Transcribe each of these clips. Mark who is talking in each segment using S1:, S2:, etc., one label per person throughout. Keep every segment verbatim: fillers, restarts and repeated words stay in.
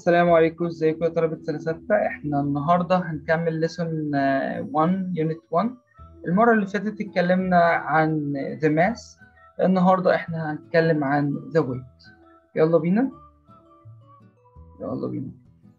S1: السلام عليكم، ازيكم يا طلبة سنة ستة. احنا النهاردة هنكمل ليسون واحد يونت واحد. المرة اللي فاتت اتكلمنا عن the mass. النهاردة احنا هنتكلم عن the weight. يلا بينا يلا بينا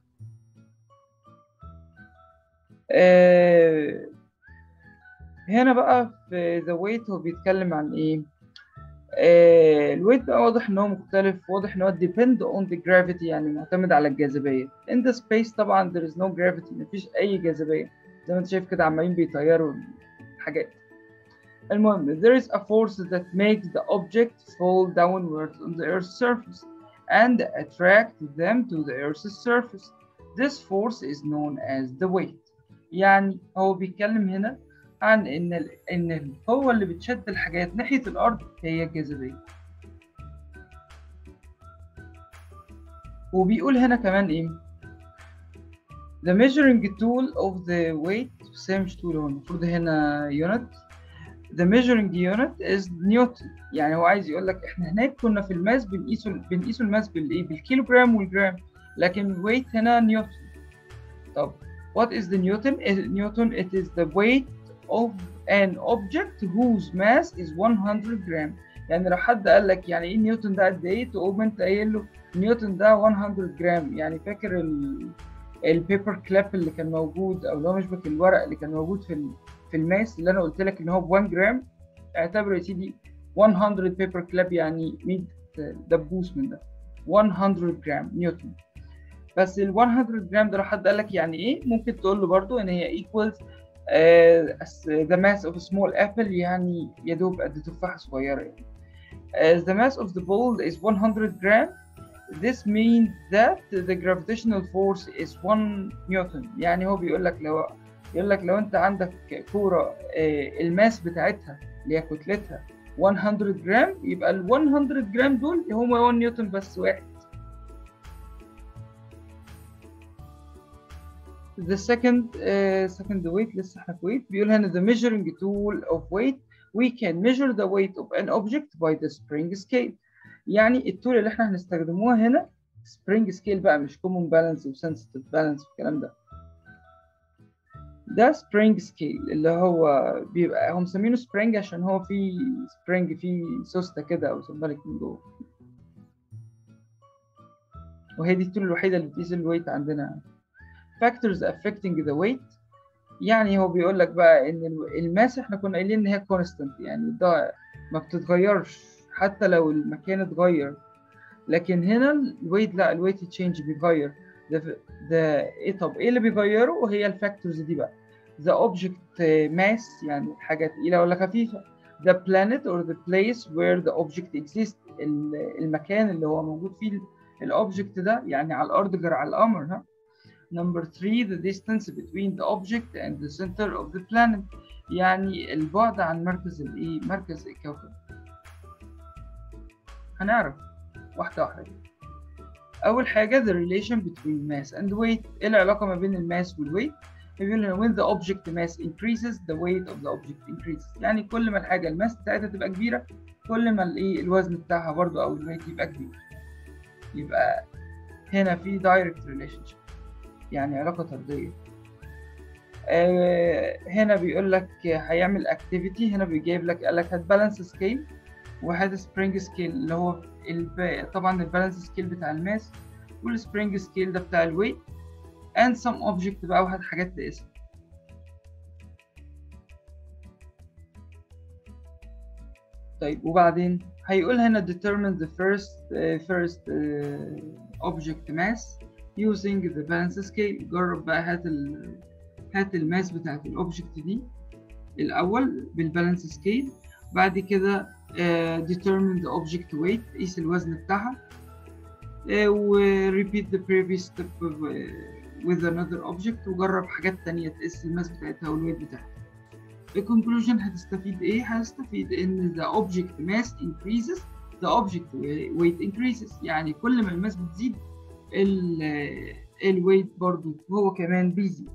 S1: آه هنا بقى في the weight هو بيتكلم عن ايه؟ آه الويت بقى واضح ان هو مختلف، واضح ان هو depend on the gravity، يعني معتمد على الجاذبية. in the space طبعا there is no gravity، مفيش اي جاذبية زي ما انت شايف كده، عمالين بيطيروا الحاجات. المهم there is a force that makes the object fall downwards on the earth's surface and attract them to the earth's surface. This force is known as the weight. يعني هو بيتكلم هنا عن ان ال ان القوة اللي بتشد الحاجات ناحية الارض هي الجاذبية. وبيقول هنا كمان ايه؟ The measuring tool of the weight، بس هي مش tool، هو المفروض هنا unit. The measuring unit is نيوتن. يعني هو عايز يقول لك احنا هناك كنا في الماس بنقيسه بنقيسه الماس بالايه؟ بالكيلوجرام والجرام، لكن الويت هنا نيوتن. طب what is the Newton? Newton it is the weight of an object whose mass is one hundred gram. يعني لو حد قال لك يعني ايه نيوتن ده قد ايه، تقوم انت قايل له نيوتن ده مية جرام. يعني فاكر ال البيبر كلاب اللي كان موجود، او لو مش فاكر الورق اللي كان موجود في في الماس اللي انا قلت لك ان هو ب واحد جرام، اعتبره يا سيدي مية بيبر كلاب، يعني مية دبوس من ده، مية جرام نيوتن. بس ال مية جرام ده لو حد قال لك يعني ايه، ممكن تقول له برضو ان هي equals uh, the mass of a small apple، يعني يا دوب قد تفاحة صغيرة يعني. As the mass of the ball is one hundred gram, this means that the gravitational force is one newton. يعني هو بيقول لك لو يقول لك لو انت عندك كورة الماس بتاعتها اللي هي كتلتها مية جرام، يبقى ال مية جرام دول هم واحد نيوتن بس، واحد. The second uh, second weight، لسه احنا في weight. بيقول هنا the measuring tool of weight we can measure the weight of an object by the spring scale. يعني التول اللي احنا هنستخدموها هنا spring scale بقى، مش common balance و sensitive balance والكلام ده. ده spring scale اللي هو بيبقى هم مسمينه spring عشان هو فيه spring، فيه سوستة كده او سمبلك من جوه، وهي دي التول الوحيدة اللي بتقيس الويت عندنا. factors affecting the weight، يعني هو بيقول لك بقى ان الماس احنا كنا قايلين ان هي constant، يعني ده ما بتتغيرش حتى لو المكان اتغير، لكن هنا الويت لا، الويت تشينج بيتغير. ده ده ايه؟ طب ايه اللي بيغيره؟ هي الفاكتورز دي بقى. the object mass، يعني حاجه تقيله ولا خفيفه. the planet or the place where the object exists، المكان اللي هو موجود فيه الاوبجكت ده، يعني على الارض غير على القمر. ها. Number three the distance between the object and the center of the planet، يعني البعد عن مركز الايه؟ مركز الكوكب. هنعرف واحدة واحدة. أول حاجة the relation between mass and weight، إيه العلاقة ما بين الماس والويت؟ بيقول لنا when the object mass increases the weight of the object increases، يعني كل ما الحاجة الماس بتاعتها تبقى كبيرة كل ما الايه؟ الوزن بتاعها برضه أو الويت يبقى كبير. يبقى هنا في direct relationship، يعني علاقة طردية. آه هنا بيقول لك هيعمل activity، هنا بيجيب لك قال لك هات بالانس سكيل وهات سبرينج سكيل، اللي هو الب... طبعا البالانس سكيل بتاع الماس والسبرينج سكيل ده بتاع الويت and some object بقى، وهات حاجات تقيسها. طيب وبعدين هيقول هنا determine the first uh, first uh, object mass using the balance scale. جرب بقى هات ال هات الماس بتاعت الاوبجكت دي الاول بالبالانس سكيل، بعد كده uh, determine the object weight، قيس الوزن بتاعها، uh, و repeat the previous step of, uh, with another object، وجرب حاجات تانية تقيس الماس بتاعتها والويت بتاعتها. الكونكلوجن هتستفيد ايه؟ هتستفيد ان the object mass increases the object weight increases، يعني كل ما الماس بتزيد الويت برضو هو كمان بيزيد.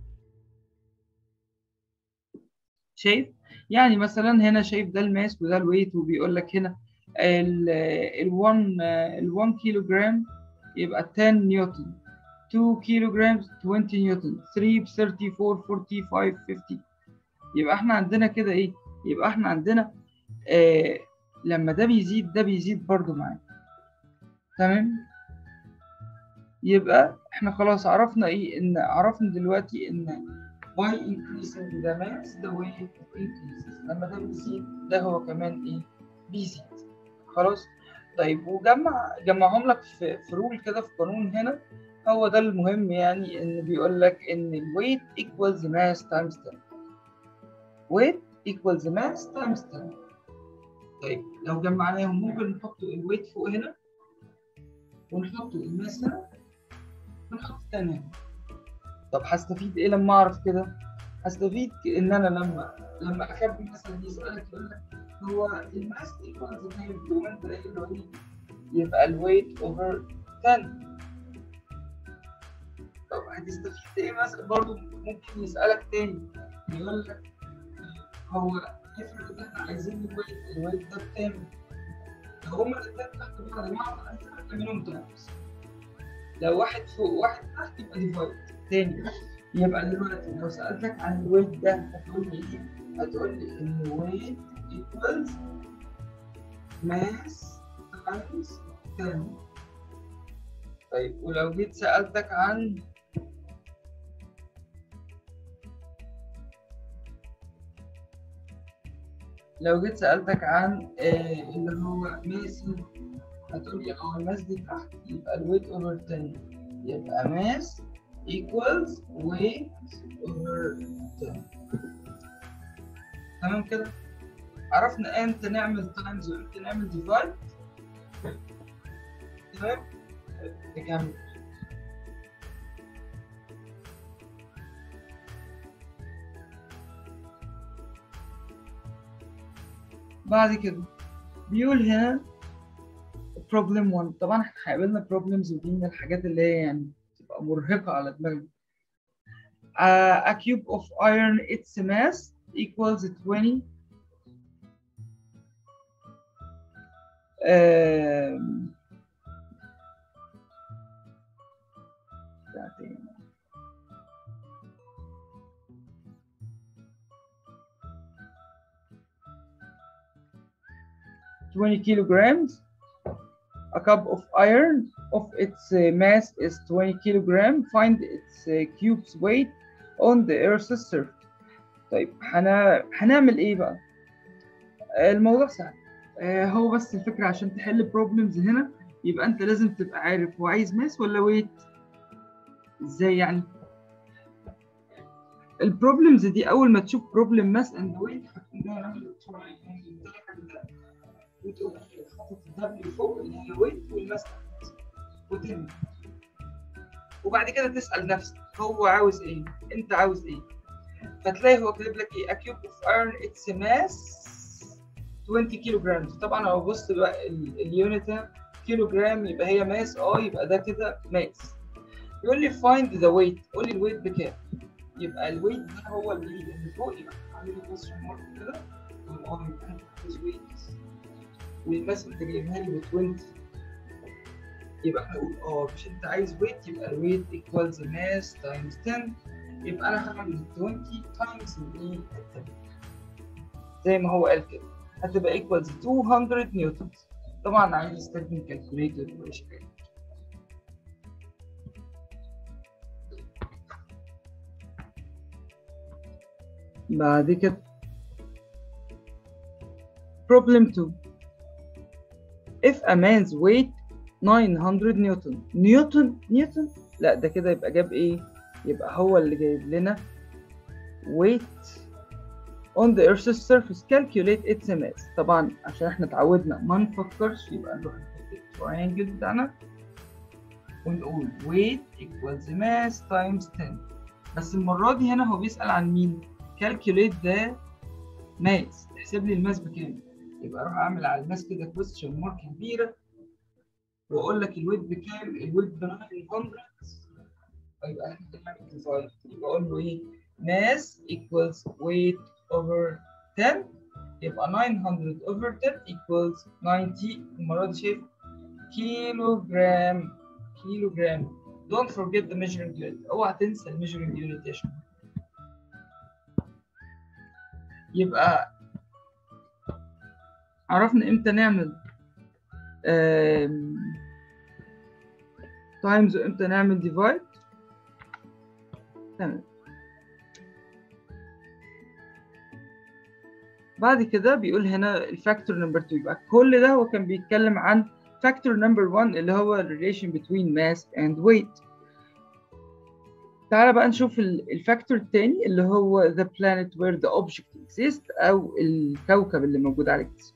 S1: شايف؟ يعني مثلا هنا شايف ده الماس وده الويت، وبيقول لك هنا ال ال واحد كيلو جرام يبقى عشرة نيوتن، two kilograms twenty نيوتن، three ب thirty-four forty-five fifty. يبقى احنا عندنا كده ايه؟ يبقى احنا عندنا آه لما ده بيزيد ده بيزيد برضو معاه. تمام؟ يبقى احنا خلاص عرفنا ايه؟ ان عرفنا دلوقتي ان by increasing the mass the weight increases. لما ده بيزيد ده هو كمان ايه؟ بيزيد. خلاص؟ طيب وجمع جمعهم لك في في رول كده في قانون هنا. هو ده المهم، يعني ان بيقول لك ان ال weight equals mass times ten. weight equals mass times ten. طيب لو جمعناهم ممكن نحط ال weight فوق هنا ونحط الماس هنا ونحط ten هنا. طب هستفيد ايه لما اعرف كده؟ هستفيد ان انا لما لما اخبي مثلا يسالك يقول لك هو الماس ايكوالز كام؟ تقوم انت قايل له ايه؟ يبقى الويت اوفر ten. طب هتستفيد ايه مثلا؟ برضه ممكن يسالك تاني يقول لك هو افرض احنا عايزين الويت الويت ده بكام؟ لو هما الاتنين تحت بعض مع انت هتعملهم تايمز. لو واحد فوق واحد تحت يبقى ديفايد تاني. يبقى دلوقتي لو سألتك عن الويت ده هتقول لي ايه؟ هتقول لي ان الويت equals mass times ten. طيب ولو جيت سألتك عن لو جيت سألتك عن آه اللي هو ماس، هتقول لي اه الماس دي تحت يبقى الويت اوفر ten. يبقى mass equals weight over ten. تمام كده؟ عرفنا امتى نعمل تايمز وامتى نعمل ديفايد. تمام؟ نكمل. بعد كده بيقول هنا problem one. طبعا احنا هيقابلنا problems ودي من الحاجات اللي هي يعني تبقى مرهقة على دماغنا. Uh, a cube of iron its mass equals twenty um, twenty kilograms. A cup of iron of its uh, mass is twenty kilograms. Find its uh, cube's weight on the Earth's surface. طيب هنا هنعمل ايه بقى؟ الموضوع سهل. آه هو بس الفكرة عشان تحل problems هنا يبقى انت لازم تبقى عارف هو عايز ماس ولا ويت. ازاي يعني؟ البروبلمز دي اول ما تشوف بروبلم ماس اند ويت هتقوم جاي عامل وتقوم حاطط الدبليو فوق اللي هي الويت والماس وتم. وبعد كده تسأل نفسك هو عاوز ايه؟ انت عاوز ايه؟ فتلاقي هو كاتب لك ايه؟ A cube of iron its mass twenty kilograms. طبعا لو بص بقى اليونت هنا كيلو جرام يبقى هي ماس، اه يبقى ده كده ماس. يقول لي find the weight. قول لي الويت بكام؟ يبقى الويت ده هو اللي اللي فوق، يبقى عامل له كويستشن مارك كده اه يبقى انت عايز ويت والماس انت جايبها لي ب عشرين. يبقى احنا نقول اه مش انت عايز ويت يبقى الويت equals mass times ten. يبقى انا هعمل عشرين times الايه ten زي ما هو قال كده هتبقى equals two hundred نيوتن. طبعا عايز استخدم كالكوليتر ولا شيء. بعد كده problem two. if a man's weight nine hundred نيوتن. نيوتن نيوتن لا ده كده يبقى جاب ايه؟ يبقى هو اللي جايب لنا weight on the earth's surface calculate its mass. طبعا عشان احنا اتعودنا ما نفكرش يبقى نروح نحط التراينجل بتاعنا ونقول weight equals mass times ten. بس المرة دي هنا هو بيسأل عن مين؟ calculate the mass. احسب لي الماس بكام؟ يبقى اروح اعمل على الماس كده كويستشن مارك كبيرة واقول لك الويت بكام؟ الويت ب ناين هندرد. يبقى احنا هنعمل ديفايد يبقى اقول له ايه؟ mass equals weight over ten. يبقى nine hundred over ten equals ninety. المرة دي شايف كيلو جرام كيلو جرام don't forget the measuring unit. اوعى تنسى الميجرنج يونت يا شباب. يبقى عرفنا امتى نعمل تايمز وامتى نعمل ديفايد. تمام. بعد كده بيقول هنا الفاكتور نمبر اتنين. يبقى كل ده هو كان بيتكلم عن فاكتور نمبر واحد اللي هو relation between mass and weight. تعالى بقى نشوف الفاكتور التاني اللي هو the planet where the object exists أو الكوكب اللي موجود على الجسم.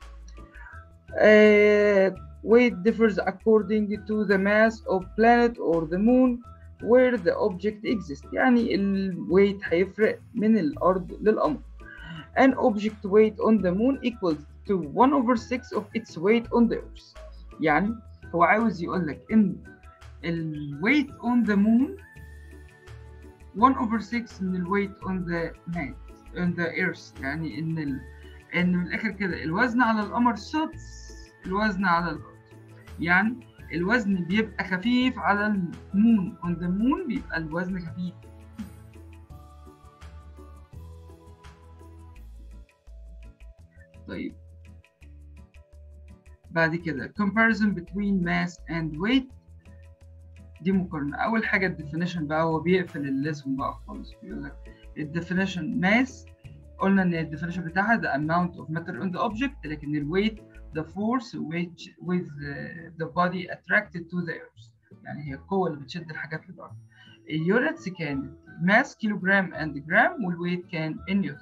S1: Uh, weight differs according to the mass of planet or the moon where the object exists. يعني الويت هيفرق من الأرض للقمر. An object weight on the moon equals to one over six of its weight on the earth. يعني هو عاوز يقول لك إن الويت on the moon one over six من الويت on the man on the earth. يعني إن ال... إن من الآخر كده الوزن على القمر سدس الوزن على الأرض. يعني الوزن بيبقى خفيف على المون on the moon بيبقى الوزن خفيف. طيب بعد كده comparison between mass and weight. دي مقارنة. أول حاجة الديفينيشن بقى، هو بيقفل الليسون بقى خالص. بيقول لك الديفينيشن mass قلنا إن الديفينيشن بتاعها the amount of matter on the object، لكن الويت the force which with the body attracted to the earth. يعني هي القوة اللي بتشد الحاجات للأرض. اليونتس كانت mass كيلوغرام and جرام، والويت كان in نيوتن.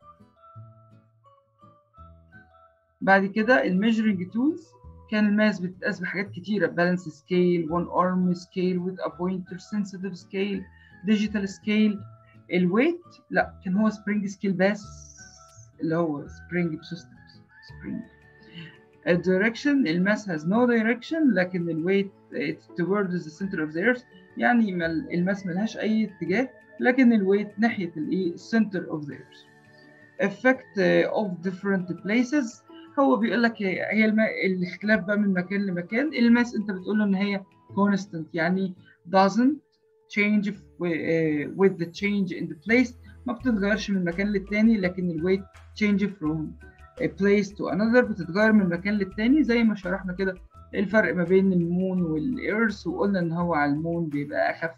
S1: بعد كده الميجرنج تولز كان الماس بتتقاس بحاجات كتيرة، بالانس سكيل، وان ارم سكيل with a pointer, sensitive scale, digital scale. الويت لا، كان هو سبرينج سكيل بس، اللي هو سبرينج سيستم سبرينج. الدايركشن الماس has no direction، لكن الويت towards the center of the earth، يعني الماس ملهاش أي اتجاه، لكن الويت ناحية الإيه center of the earth. effect of different places، هو بيقول لك هي الم... الاختلاف بقى من مكان لمكان. الماس انت بتقول له ان هي constant، يعني doesn't change with the change in the place، ما بتتغيرش من مكان للتاني. لكن الويت change from a place to another، بتتغير من مكان للتاني، زي ما شرحنا كده الفرق ما بين المون والإيرث، وقلنا ان هو على المون بيبقى اخف.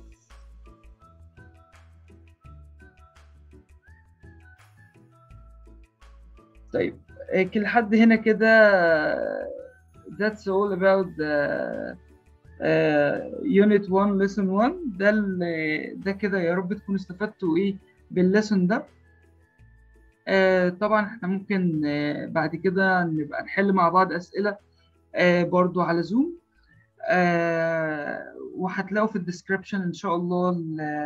S1: طيب لحد هنا كده that's all about the uh, unit one lesson one. ده ده كده يا رب تكونوا استفدتوا ايه بالليسون ده. uh, طبعا احنا ممكن uh, بعد كده نبقى نحل مع بعض اسئله uh, برضو على زوم، uh, وهتلاقوا في الديسكريبشن ان شاء الله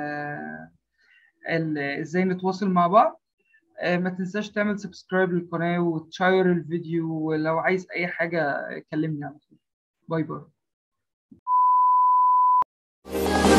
S1: ازاي نتواصل مع بعض. ما تنساش تعمل سبسكرايب للقناة وتشير الفيديو، ولو عايز أي حاجة كلمني على طول. باي باي.